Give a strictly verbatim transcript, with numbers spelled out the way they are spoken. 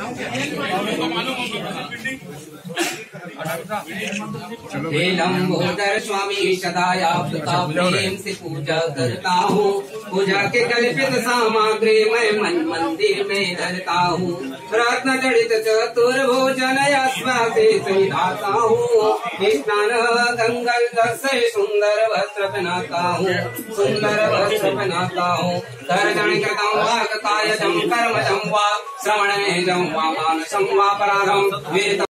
हे लंबोदर स्वामी सदा प्रेम से पूजा करता हूँ। पूजा के कल्पित सामग्री मैं मन मंदिर में धरता हूँ। रत्न जड़ित चतुर्भुजन यस्वासे सुधाता हूँ। स्नान गंगा से सुंदर वस्त्र पहनाता हूँ। सुंदर वस्त्र पहनाता हूँ। कर्जन कृतं वा कायजं कर्मजं वा श्रवणे जं वा मानसं वा पराधं वेद